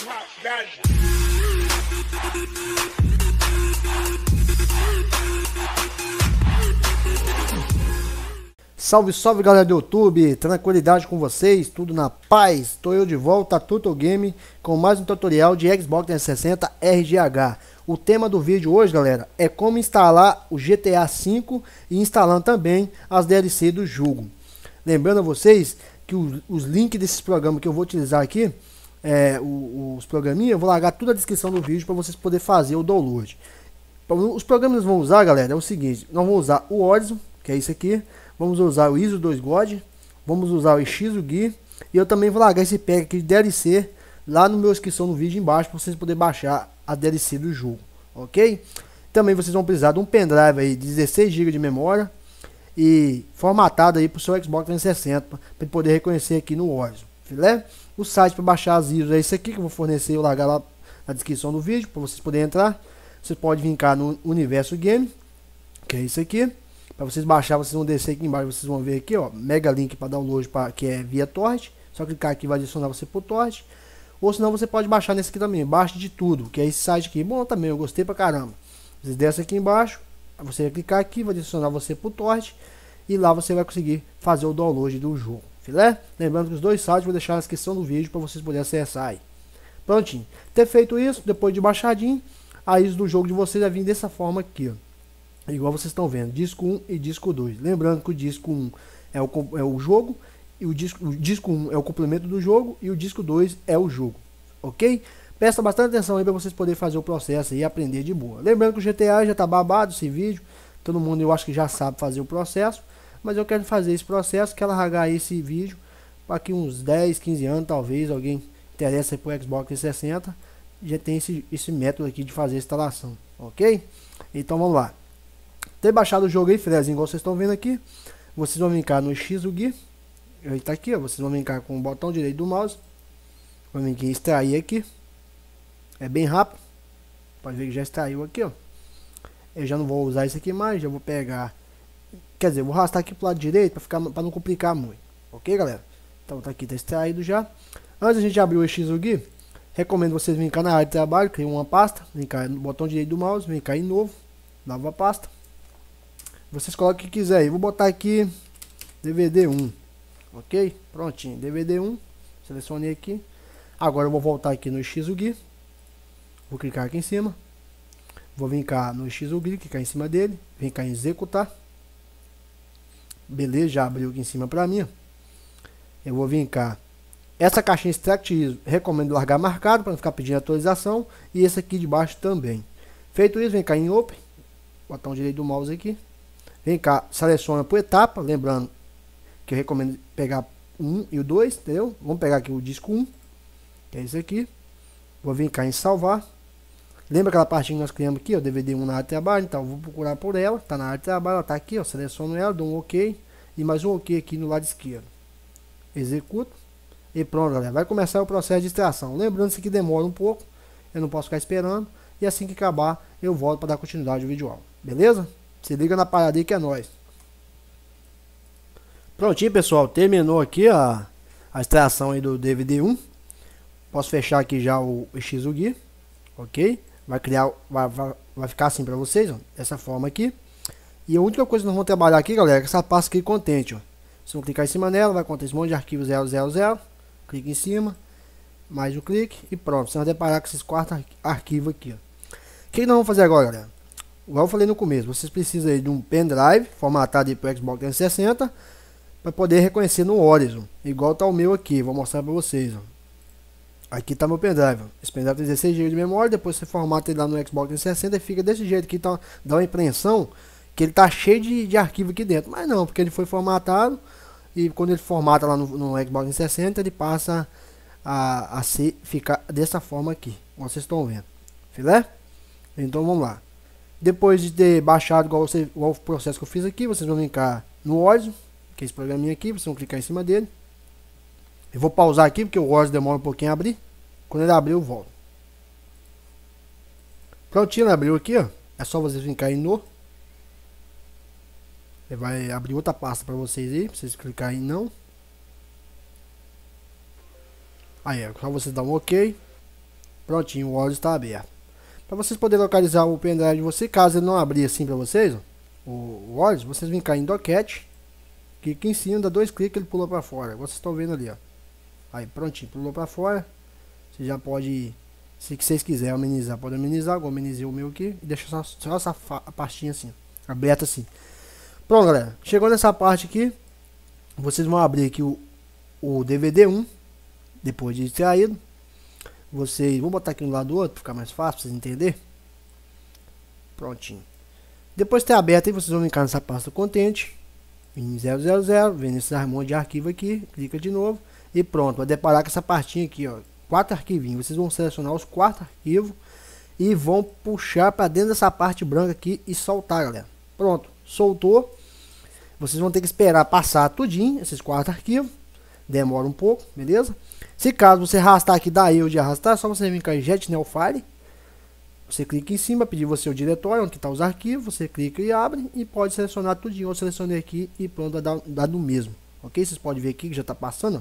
Salve, salve galera do YouTube, tranquilidade com vocês, tudo na paz. Estou eu de volta, Tuto Game, com mais um tutorial de Xbox 360 RGH. O tema do vídeo hoje, galera, é como instalar o GTA V e instalando também as DLC do jogo. Lembrando a vocês que os links desses programas que eu vou utilizar aqui, os programinhas, eu vou largar tudo na descrição do vídeo para vocês poderem fazer o download. Os programas que nós vamos usar, galera, é o seguinte: nós vamos usar o Horizon, que é isso aqui. Vamos usar o ISO 2 God, vamos usar o XUGI, e eu também vou largar esse pack aqui de DLC lá no meu descrição no vídeo embaixo para vocês poderem baixar a DLC do jogo, ok? Também vocês vão precisar de um pendrive aí de 16 GB de memória e formatado aí para o seu Xbox 360 para poder reconhecer aqui no Horizon, filé? O site para baixar as ISOs é esse aqui que eu vou fornecer, eu largar lá na descrição do vídeo para vocês poderem entrar. Você pode vir cá no Universo Game, que é isso aqui. Para vocês baixar, vocês vão descer aqui embaixo, vocês vão ver aqui, ó, mega link para download, que é via torrent. Só clicar aqui vai adicionar você pro torrent. Ou senão você pode baixar nesse aqui também, baixe de tudo, que é esse site aqui. Bom também, eu gostei pra caramba. Vocês descem aqui embaixo, você vai clicar aqui, vai adicionar você pro torrent. E lá você vai conseguir fazer o download do jogo, filé? Lembrando que os dois sites eu vou deixar na descrição do vídeo para vocês poderem acessar aí. Prontinho. Ter feito isso, depois de baixadinho, a ISO do jogo de vocês vai vir dessa forma aqui, ó. Igual vocês estão vendo, disco 1 e disco 2. Lembrando que o disco 1 é o jogo, e o disco 1 é o complemento do jogo, e o disco 2 é o jogo, ok? Presta bastante atenção aí para vocês poderem fazer o processo e aprender de boa. Lembrando que o GTA já tá babado esse vídeo, todo mundo eu acho que já sabe fazer o processo, mas eu quero fazer esse processo, quero largar esse vídeo para aqui uns 10, 15 anos, talvez alguém interessa por Xbox 360, já tem esse método aqui de fazer a instalação, ok? Então vamos lá. Ter baixado o jogo aí, filézinho, igual vocês estão vendo aqui, vocês vão vir cá no XUGI, ele tá aqui, ó, vocês vão vir cá com o botão direito do mouse, vão vir aqui extrair aqui, é bem rápido, pode ver que já extraiu aqui, ó. Eu já não vou usar isso aqui mais, já vou pegar, quer dizer, vou arrastar aqui pro lado direito para não complicar muito, ok, galera? Então tá aqui, tá extraído já. Antes a gente abrir o XUGI, recomendo vocês virem cá na área de trabalho, criar uma pasta, vem cá no botão direito do mouse, vem cá em novo, nova pasta. Vocês colocam o que quiser aí. Vou botar aqui DVD 1. Ok? Prontinho. DVD 1. Selecionei aqui. Agora eu vou voltar aqui no XUGI. Vou clicar aqui em cima. Vou vir cá no XUGI. Clicar em cima dele. Vem cá em executar. Beleza. Já abriu aqui em cima pra mim. Eu vou vir cá. Essa caixinha Extract ISO. Recomendo largar marcado para não ficar pedindo atualização. E esse aqui de baixo também. Feito isso, vem cá em Open. Botão direito do mouse aqui. Vem cá, seleciona por etapa, lembrando que eu recomendo pegar o 1 e o 2, entendeu? Vamos pegar aqui o disco 1, que é esse aqui. Vou vir cá em salvar. Lembra aquela partinha que nós criamos aqui, ó, DVD 1 na área de trabalho, então eu vou procurar por ela, tá na área de trabalho, ela tá aqui, ó, seleciono ela, dou um OK e mais um OK aqui no lado esquerdo. Executo e pronto, galera, vai começar o processo de extração. Lembrando que isso aqui demora um pouco, eu não posso ficar esperando, e assim que acabar eu volto para dar continuidade ao vídeo aula, beleza? Se liga na parada aí que é nóis. Prontinho, pessoal. Terminou aqui a extração aí do DVD 1. Posso fechar aqui já o XUGI. Ok? Vai criar, vai ficar assim pra vocês, ó. Dessa forma aqui. E a única coisa que nós vamos trabalhar aqui, galera, é essa pasta aqui contente, ó. Vocês vão clicar em cima nela, vai conter esse monte de arquivo 000. Clique em cima. Mais um clique e pronto. Você vai deparar com esses 4 arquivos aqui, ó. O que nós vamos fazer agora, galera? Igual eu falei no começo, vocês precisam aí de um pendrive formatado para o Xbox 360 para poder reconhecer no Horizon, igual tá o meu aqui, vou mostrar para vocês, ó. Aqui tá meu pendrive, esse pendrive tem 16 GB de memória, depois você formata ele lá no Xbox 360 e fica desse jeito aqui, tá, dá uma impressão que ele tá cheio de arquivo aqui dentro, mas não, porque ele foi formatado e quando ele formata lá no Xbox 360 ele passa a ficar dessa forma aqui, como vocês estão vendo, filé? Então vamos lá. Depois de ter baixado igual o processo que eu fiz aqui, vocês vão vir cá no Horizon, que é esse programinha aqui, vocês vão clicar em cima dele. Eu vou pausar aqui porque o Horizon demora um pouquinho a abrir. Quando ele abrir eu volto. Prontinho, abriu aqui, ó. É só vocês virem cá em no. Ele vai abrir outra pasta para vocês aí, pra vocês clicarem em não. Aí é só vocês dar um OK. Prontinho, o Walrus está aberto. Para vocês poderem localizar o pendrive de você, caso ele não abrir assim para vocês, ó, o Walrus, vocês vêm cá em Docket, clica em cima, dá 2 cliques, ele pula para fora. Vocês estão vendo ali, ó. Aí, prontinho, pulou para fora. Você já pode, se vocês quiserem amenizar, pode amenizar. Eu amenizei o meu aqui e deixa só essa pastinha assim, aberta assim. Pronto, galera. Chegou nessa parte aqui, vocês vão abrir aqui o DVD-1, depois de extraído. Vocês vou botar aqui um lado do outro, para ficar mais fácil, pra vocês entenderem. Prontinho. Depois de ter aberto aí, vocês vão clicar nessa pasta contente, em 000, vem nesse armário de arquivo aqui, clica de novo e pronto. Vai deparar com essa pastinha aqui, ó, 4 arquivinhos. Vocês vão selecionar os 4 arquivos e vão puxar para dentro dessa parte branca aqui e soltar, galera. Pronto, soltou. Vocês vão ter que esperar passar tudinho, esses 4 arquivos. Demora um pouco, beleza? Se caso você arrastar aqui, dá erro de arrastar, é só você vir com a Jetnel File. Você clica em cima, pedir você o diretório onde está os arquivos, você clica e abre e pode selecionar tudinho. Eu selecionei aqui e pronto, dá do mesmo. Ok? Vocês podem ver aqui que já está passando.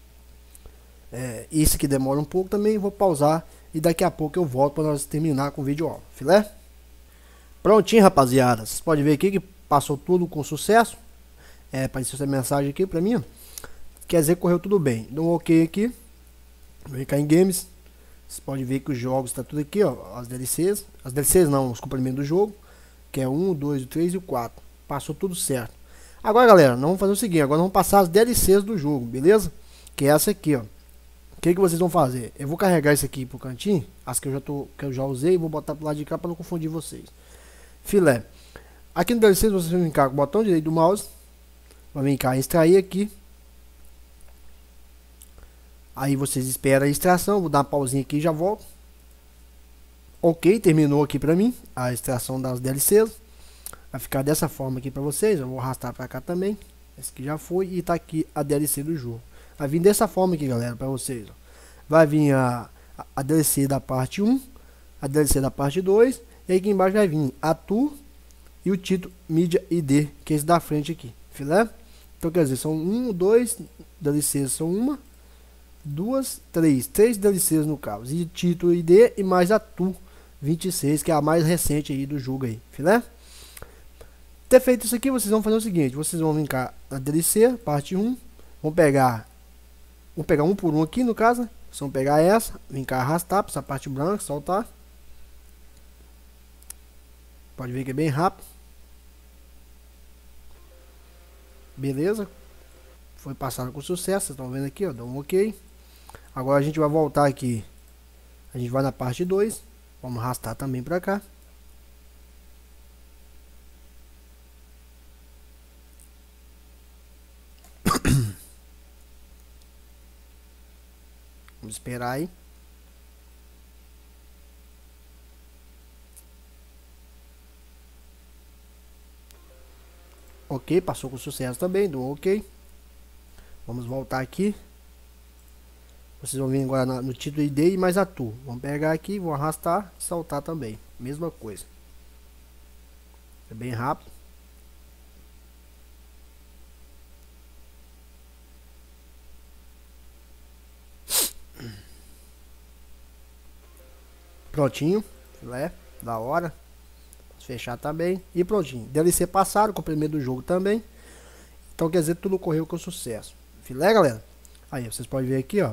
Esse aqui demora um pouco também, vou pausar e daqui a pouco eu volto para nós terminar com o vídeo, ó. Filé? Prontinho, rapaziada. Vocês podem ver aqui que passou tudo com sucesso. Apareceu essa mensagem aqui para mim, ó. Quer dizer que correu tudo bem. Dou um ok aqui. Vem cá em games. Vocês podem ver que os jogos está tudo aqui, ó. As DLCs. As DLCs não, os complementos do jogo. Que é 1, 2, 3 e o 4. Passou tudo certo. Agora, galera, nós vamos fazer o seguinte. Agora vamos passar as DLCs do jogo, beleza? Que é essa aqui, ó. O que vocês vão fazer? Eu vou carregar isso aqui pro cantinho. As que eu já usei. E vou botar pro lado de cá para não confundir vocês. Filé. Aqui no DLCs vocês vão vir cá com o botão direito do mouse. Vai vir cá extrair aqui. Aí vocês esperam a extração, vou dar uma pausinha aqui e já volto. Ok, terminou aqui pra mim a extração das DLCs. Vai ficar dessa forma aqui pra vocês, eu vou arrastar pra cá também. Esse aqui já foi e tá aqui a DLC do jogo. Vai vir dessa forma aqui, galera, pra vocês. Ó. Vai vir a DLC da parte 1, a DLC da parte 2. E aí aqui embaixo vai vir a tour e o título Media ID, que é esse da frente aqui. Filé? Então quer dizer, são 1, 2 DLCs, são uma. 2, 3 DLCs no caso, e título ID e mais a TU 26, que é a mais recente aí do jogo aí, filé? Ter feito isso aqui, vocês vão fazer o seguinte, vocês vão vir cá na DLC, parte 1, vão pegar um por um aqui no caso, né? Vocês vão pegar essa, vir cá arrastar para essa parte branca, soltar. Pode ver que é bem rápido. Beleza? Foi passado com sucesso, vocês estão vendo aqui, ó, dá um ok. Agora a gente vai voltar aqui. A gente vai na parte 2. Vamos arrastar também para cá. Vamos esperar aí. Ok, passou com sucesso também, do ok. Vamos voltar aqui. Vocês vão vir agora no título ID e mais a tour. Vamos pegar aqui, vou arrastar, saltar também. Mesma coisa. É bem rápido. Prontinho. Filé, da hora. Vamos fechar também. E prontinho. DLC passado, com o primeiro do jogo também. Então quer dizer que tudo correu com sucesso. Filé, galera? Aí, vocês podem ver aqui, ó.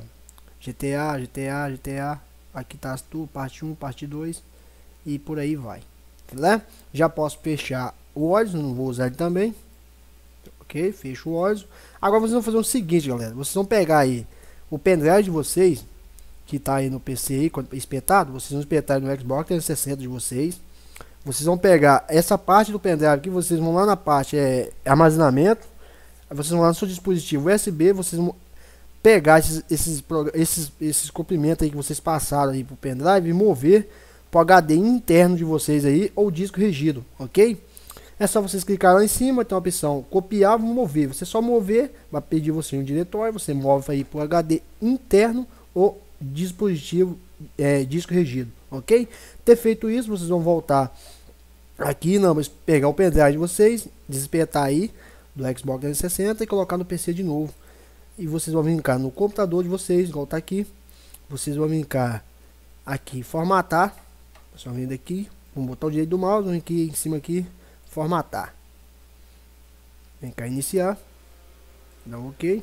GTA. Aqui tá as tuas, parte 1, parte 2. E por aí vai. Filé? Já posso fechar o Odyssey, não vou usar ele também. Ok, fecho o Odyssey. Agora vocês vão fazer o seguinte, galera. Vocês vão pegar aí o pendrive de vocês, que tá aí no PC aí, espetado. Vocês vão espetar no Xbox 360 de vocês. Vocês vão pegar essa parte do pendrive aqui, vocês vão lá na parte armazenamento. Aí vocês vão lá no seu dispositivo USB, vocês vão pegar esses comprimentos aí que vocês passaram aí pro pendrive e mover pro HD interno de vocês aí, ou disco rígido, ok? É só vocês clicar lá em cima, tem a opção copiar, mover. Você só mover, vai pedir você um diretório, você move aí pro HD interno ou dispositivo disco rígido, ok? Ter feito isso, vocês vão voltar aqui, pegar o pendrive de vocês, despetar aí do Xbox 360 e colocar no PC de novo. E vocês vão vir cá no computador de vocês, igual tá aqui. Vocês vão vir cá aqui formatar. Só vindo aqui, vamos botar o direito do mouse, vem aqui em cima aqui, formatar. Vem cá iniciar, dá um OK.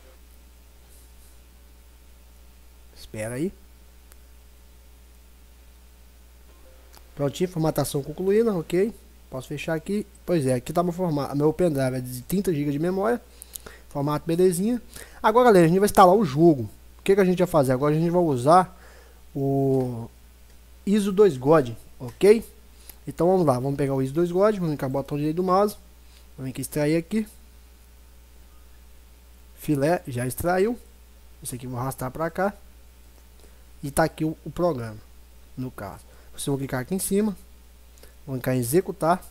Espera aí. Prontinho, formatação concluída, OK. Posso fechar aqui. Pois é, aqui tá meu pendrive é de 30 GB de memória. Formato belezinha. Agora, galera, a gente vai instalar o jogo. O que a gente vai fazer? Agora a gente vai usar o ISO 2 God, OK? Então vamos lá, vamos pegar o ISO 2 God, vamos cá, botão direito do mouse, vamos aqui extrair aqui. Filé, já extraiu. Isso aqui vou arrastar para cá. E tá aqui o programa, no caso. Vocês vão clicar aqui em cima, vão clicar em executar.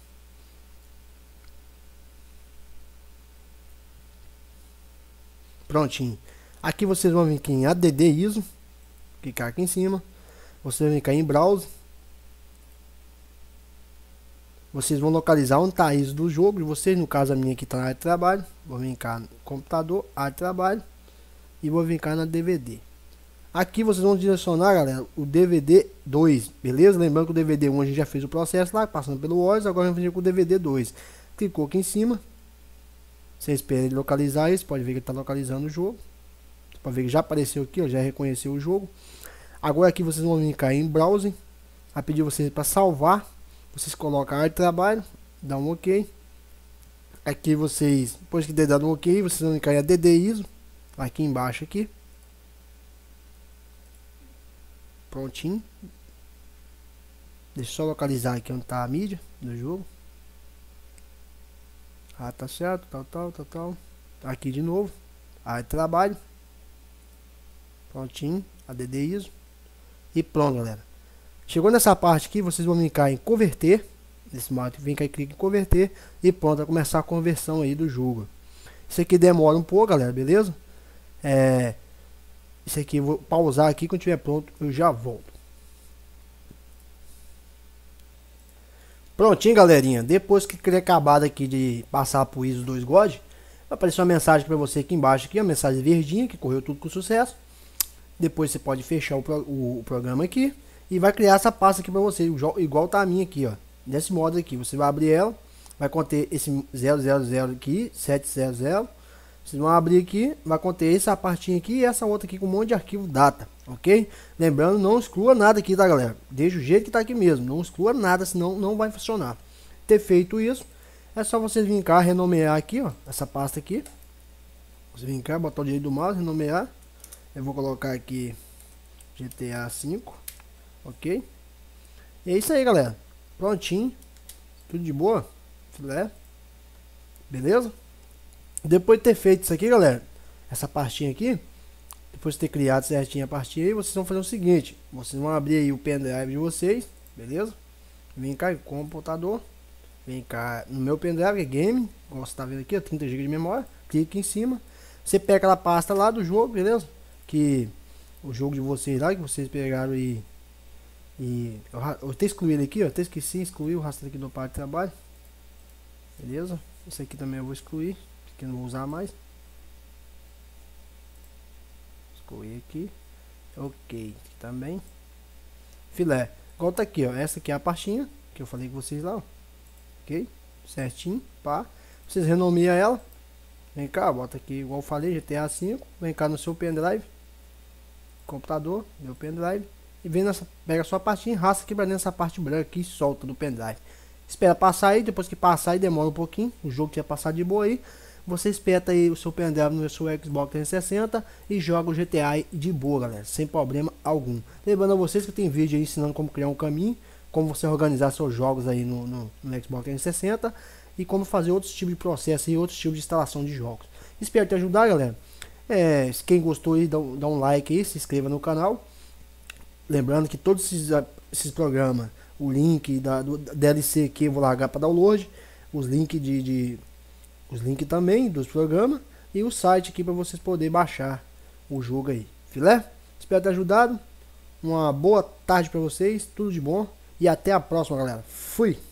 Prontinho. Aqui vocês vão vir aqui em ADD ISO, clicar aqui em cima. Vocês vão clicar em browse. Vocês vão localizar onde está a ISO do jogo de vocês. No caso a minha aqui está na área de trabalho. Vou vir cá no computador, área de trabalho. E vou vir cá na DVD. Aqui vocês vão direcionar, galera, o DVD 2, beleza? Lembrando que o DVD 1 a gente já fez o processo lá, passando pelo OS. Agora vamos vir com o DVD 2. Clicou aqui em cima. Você espera ele localizar isso. Pode ver que ele está localizando o jogo. Pode ver que já apareceu aqui, ó, já reconheceu o jogo. Agora aqui vocês vão vir cá em browser. Vai pedir vocês para salvar. Vocês colocam a área de trabalho, dá um OK. Aqui vocês, depois que der dado um OK, vocês vão clicar em ADD ISO, aqui embaixo aqui. Prontinho. Deixa eu só localizar aqui onde está a mídia do jogo. Ah, tá certo, tal. Aqui de novo, área de trabalho. Prontinho, ADD ISO. E pronto, galera. Chegou nessa parte aqui, vocês vão clicar em converter. Nesse modo, vem cá e clica em converter. E pronto, vai começar a conversão aí do jogo. Isso aqui demora um pouco, galera, beleza? Isso aqui eu vou pausar aqui, quando estiver pronto eu já volto. Prontinho, galerinha. Depois que tiver acabado aqui de passar pro ISO 2 God, vai aparecer uma mensagem para você aqui embaixo, aqui, a mensagem verdinha, que correu tudo com sucesso. Depois você pode fechar o programa aqui. E vai criar essa pasta aqui para você, igual tá a minha aqui, ó. Desse modo aqui, você vai abrir ela, vai conter esse 000 aqui, 700. Vocês vão abrir aqui, vai conter essa partinha aqui e essa outra aqui com um monte de arquivo data, ok? Lembrando, não exclua nada aqui, tá, galera? Deixa o jeito que tá aqui mesmo, não exclua nada, senão não vai funcionar. Ter feito isso, é só vocês vir cá, renomear aqui, ó, essa pasta aqui. Você vem cá, botar o direito do mouse, renomear. Eu vou colocar aqui GTA V. Ok? E é isso aí, galera. Prontinho. Tudo de boa. Filé. Beleza? Depois de ter feito isso aqui, galera, essa pastinha aqui, depois de ter criado certinho a pastinha aí, vocês vão fazer o seguinte. Vocês vão abrir aí o pendrive de vocês. Beleza? Vem cá em computador. Vem cá no meu pendrive, que é game. Como você tá vendo aqui, ó, 30 GB de memória. Clica em cima. Você pega aquela pasta lá do jogo, beleza? Que o jogo de vocês lá, que vocês pegaram e eu até excluí ele aqui, ó, até esqueci de excluir o rastro aqui do par de trabalho. Beleza? Esse aqui também eu vou excluir, porque eu não vou usar mais. Excluir aqui. Ok, aqui também. Filé. Igual tá aqui, ó. Essa aqui é a pastinha que eu falei com vocês lá, ó. Ok? Certinho, pá. Vocês renomeiam ela. Vem cá, bota aqui, igual eu falei, GTA V. Vem cá no seu pendrive. Computador, meu pendrive. E vem nessa, pega a sua pastinha, raça aqui pra dentro dessa parte branca aqui e solta do pendrive. Espera passar aí, depois que passar aí demora um pouquinho. O jogo tinha passado de boa aí. Você espeta aí o seu pendrive no seu Xbox 360 e joga o GTA aí de boa, galera, sem problema algum. Lembrando a vocês que tem vídeo aí ensinando como criar um caminho, como você organizar seus jogos aí no Xbox 360 e como fazer outros tipos de processo e outros tipos de instalação de jogos. Espero te ajudar, galera. Quem gostou aí, dá um like aí, se inscreva no canal. Lembrando que todos esses programas, o link do DLC que eu vou largar para download, os links os links também dos programas e o site aqui para vocês poderem baixar o jogo aí. Filé? Espero ter ajudado. Uma boa tarde para vocês, tudo de bom e até a próxima, galera. Fui!